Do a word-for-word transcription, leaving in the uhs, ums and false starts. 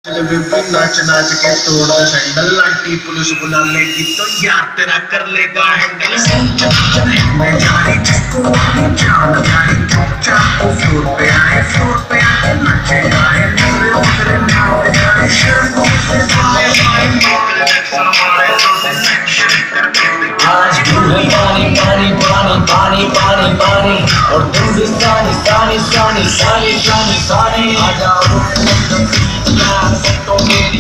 नाच नाच के तोड़ दे सैंडल, आंटी पुलिस बुला लेगी तो यार तेरा कर लेगा हैंडल। मैं जारी चिपको जान जारी चुपचाप फ्लोर पे आए, फ्लोर पे आए नाचे गाए, मेरे उतरे नाव जाए शर्ट से आए आए हमारे तो सेक्शन करके आज पूरी पानी पानी पानी पानी पानी पानी और तुम भी सानी सानी सानी सानी सानी सानी आ जाओ तो मेरी